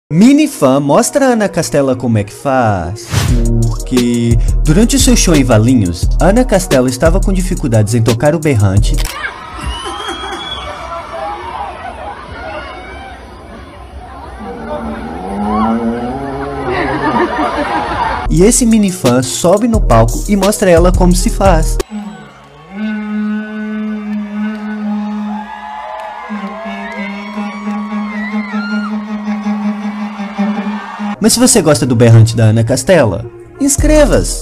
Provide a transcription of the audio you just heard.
Minifã mostra a Ana Castela como é que faz. Porque durante o seu show em Valinhos, Ana Castela estava com dificuldades em tocar o berrante. E esse minifã sobe no palco e mostra ela como se faz. Mas se você gosta do berrante da Ana Castela, inscreva-se!